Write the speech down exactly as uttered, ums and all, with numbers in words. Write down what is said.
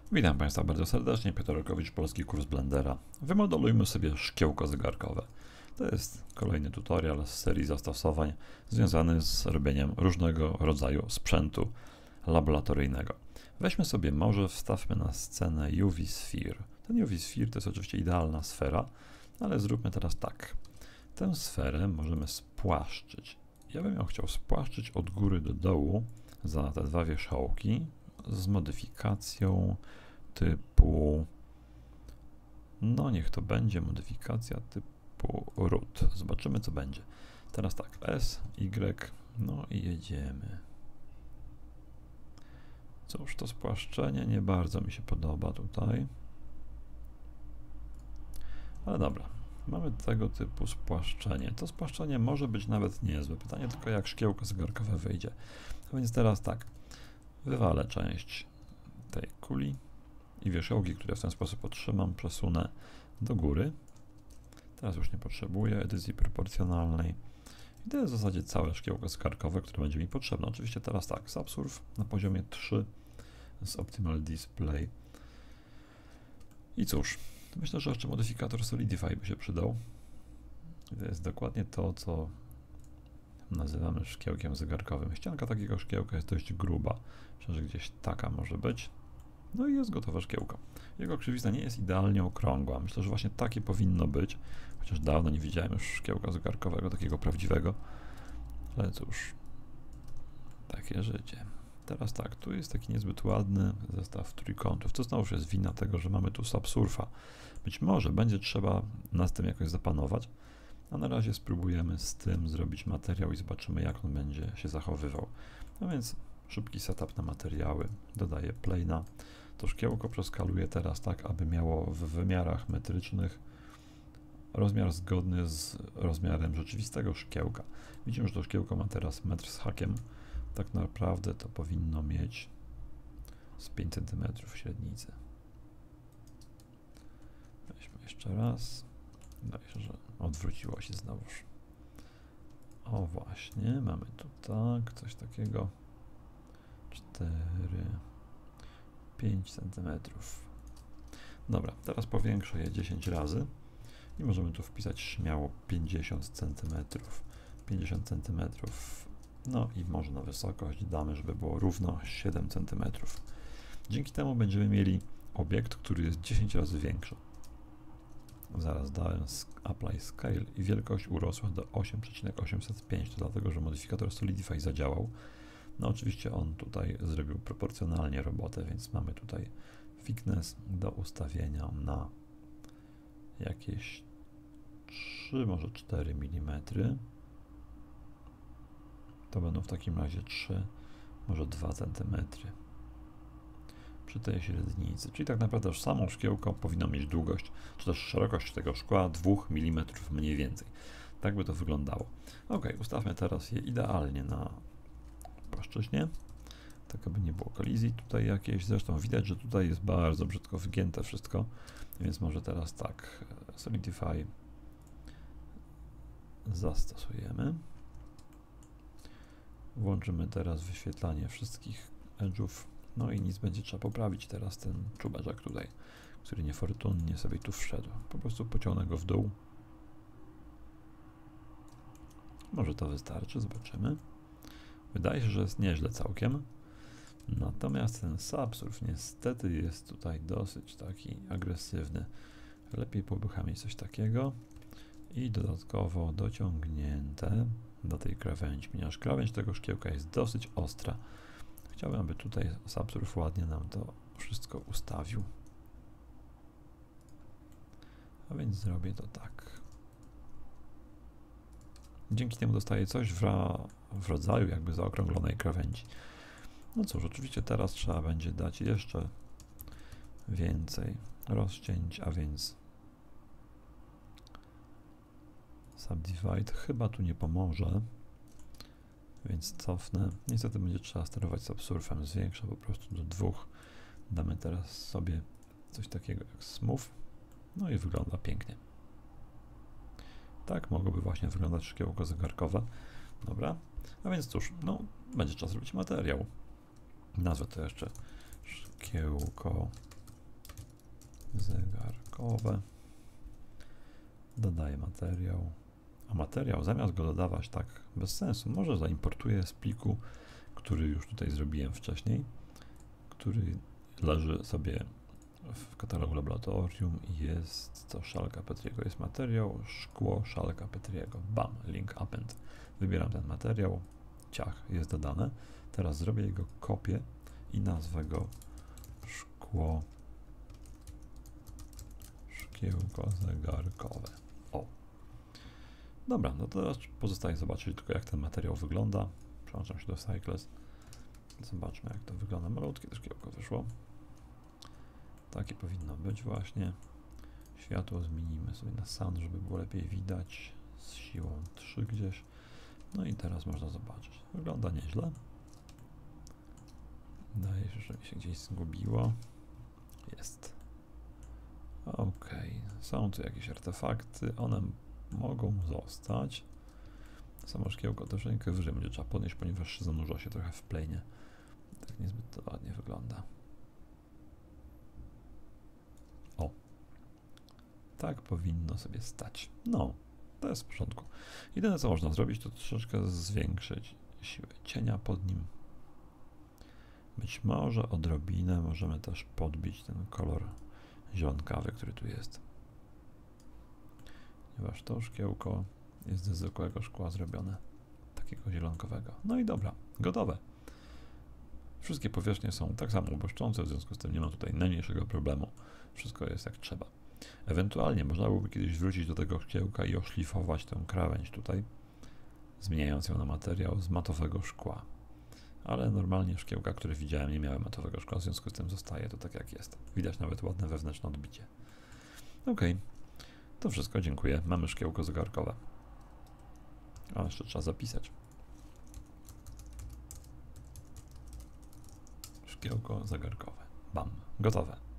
Witam Państwa bardzo serdecznie, Piotr Olkowicz, Polski Kurs Blendera. Wymodelujmy sobie szkiełko zegarkowe. To jest kolejny tutorial z serii zastosowań związany z robieniem różnego rodzaju sprzętu laboratoryjnego. Weźmy sobie może, wstawmy na scenę U V Sphere. Ten U V Sphere to jest oczywiście idealna sfera, ale zróbmy teraz tak. Tę sferę możemy spłaszczyć. Ja bym ją chciał spłaszczyć od góry do dołu za te dwa wierzchołki z modyfikacją typu, no niech to będzie modyfikacja typu root. Zobaczymy, co będzie. Teraz tak, S, Y, no i jedziemy. Cóż, to spłaszczenie nie bardzo mi się podoba tutaj. Ale dobra, mamy tego typu spłaszczenie. To spłaszczenie może być nawet niezłe. Pytanie tylko, jak szkiełko zegarkowe wyjdzie. A więc teraz tak, wywalę część tej kuli i wierzchołki, które w ten sposób otrzymam, przesunę do góry. Teraz już nie potrzebuję edycji proporcjonalnej. I to jest w zasadzie całe szkiełko zegarkowe, które będzie mi potrzebne. Oczywiście teraz tak, Subsurf na poziomie trzy z Optimal Display. I cóż, myślę, że jeszcze modyfikator Solidify by się przydał. I to jest dokładnie to, co nazywamy szkiełkiem zegarkowym. Ścianka takiego szkiełka jest dość gruba. Myślę, że gdzieś taka może być. No i jest gotowe szkiełko. Jego krzywizna nie jest idealnie okrągła. Myślę, że właśnie takie powinno być. Chociaż dawno nie widziałem już szkiełka zegarkowego, takiego prawdziwego. Ale cóż, takie życie. Teraz tak, tu jest taki niezbyt ładny zestaw trójkątów. To znowu jest wina tego, że mamy tu Subsurfa. Być może będzie trzeba nad tym jakoś zapanować. A na razie spróbujemy z tym zrobić materiał i zobaczymy, jak on będzie się zachowywał. No więc szybki setup na materiały. Dodaję plane'a. To szkiełko przeskaluję teraz tak, aby miało w wymiarach metrycznych rozmiar zgodny z rozmiarem rzeczywistego szkiełka. Widzimy, że to szkiełko ma teraz metr z hakiem. Tak naprawdę to powinno mieć z pięć centymetrów średnicy. Weźmy jeszcze raz. Wydaje się, że odwróciło się znowuż. O właśnie, mamy tu tak, coś takiego. cztery, pięć centymetrów. Dobra, teraz powiększę je dziesięć razy i możemy tu wpisać śmiało pięćdziesiąt centymetrów. pięćdziesiąt centymetrów. No i może na wysokość damy, żeby było równo siedem centymetrów. Dzięki temu będziemy mieli obiekt, który jest dziesięć razy większy. Zaraz dałem Apply Scale i wielkość urosła do osiem przecinek osiemset pięć. To dlatego, że modyfikator Solidify zadziałał. No oczywiście on tutaj zrobił proporcjonalnie robotę, więc mamy tutaj thickness do ustawienia na jakieś trzy, może cztery milimetry. To będą w takim razie trzy, może dwa centymetry przy tej średnicy. Czyli tak naprawdę już samo szkiełko powinno mieć długość, czy też szerokość tego szkła dwa milimetry mniej więcej. Tak by to wyglądało. Ok, ustawmy teraz je idealnie na płaszczyźnie, tak aby nie było kolizji tutaj jakiejś. Zresztą widać, że tutaj jest bardzo brzydko wygięte wszystko, więc może teraz tak, Solidify zastosujemy. Włączymy teraz wyświetlanie wszystkich edge'ów, no i nic będzie trzeba poprawić teraz ten czubeczek tutaj, który niefortunnie sobie tu wszedł. Po prostu pociągnę go w dół. Może to wystarczy, zobaczymy. Wydaje się, że jest nieźle całkiem. Natomiast ten Subsurf niestety jest tutaj dosyć taki agresywny. Lepiej byłoby mieć coś takiego. I dodatkowo dociągnięte do tej krawędzi, ponieważ krawędź tego szkiełka jest dosyć ostra. Chciałbym, aby tutaj Subsurf ładnie nam to wszystko ustawił. A więc zrobię to tak. Dzięki temu dostaję coś w, w rodzaju jakby zaokrąglonej krawędzi. No cóż, oczywiście teraz trzeba będzie dać jeszcze więcej rozcięć, a więc Subdivide chyba tu nie pomoże, więc cofnę. Niestety będzie trzeba sterować Subsurfem, zwiększę po prostu do dwóch. Damy teraz sobie coś takiego jak Smooth, no i wygląda pięknie. Tak mogłoby właśnie wyglądać szkiełko zegarkowe. Dobra, a więc cóż, no będzie czas zrobić materiał. Nazwę to jeszcze szkiełko zegarkowe. Dodaję materiał. A materiał, zamiast go dodawać tak bez sensu, może zaimportuję z pliku, który już tutaj zrobiłem wcześniej, który leży sobie w katalogu laboratorium i jest to szalka Petriego. Jest materiał, szkło, szalka Petriego. Bam, link append. Wybieram ten materiał, ciach, jest dodane. Teraz zrobię jego kopię i nazwę go szkło, szkiełko zegarkowe. O. Dobra, no teraz pozostaje zobaczyć tylko, jak ten materiał wygląda. Przełączam się do Cycles. Zobaczmy, jak to wygląda. Malutkie to szkiełko wyszło. Takie powinno być właśnie. Światło zmienimy sobie na sun, żeby było lepiej widać. Z siłą trzy gdzieś. No i teraz można zobaczyć. Wygląda nieźle. Wydaje się, że mi się gdzieś zgubiło. Jest. Ok. Są tu jakieś artefakty. One mogą zostać. Samo szkiełko troszeczkę wyżej będzie trzeba podnieść, ponieważ zanurza się trochę w planie. Tak niezbyt to ładnie wygląda. O. Tak powinno sobie stać. No, to jest w porządku. Jedyne, co można zrobić, to troszeczkę zwiększyć siłę cienia pod nim. Być może odrobinę możemy też podbić ten kolor zielonkawy, który tu jest. Ponieważ to szkiełko jest ze zwykłego szkła zrobione. Takiego zielonkowego. No i dobra, gotowe. Wszystkie powierzchnie są tak samo ubłyszczące, w związku z tym nie ma tutaj najmniejszego problemu. Wszystko jest jak trzeba. Ewentualnie można byłoby kiedyś wrócić do tego szkiełka i oszlifować tę krawędź tutaj, zmieniając ją na materiał z matowego szkła. Ale normalnie szkiełka, które widziałem, nie miały matowego szkła, w związku z tym zostaje to tak jak jest. Widać nawet ładne wewnętrzne odbicie. Ok, to wszystko, dziękuję. Mamy szkiełko zegarkowe. A jeszcze trzeba zapisać. Szkiełko zegarkowe. Bam, gotowe.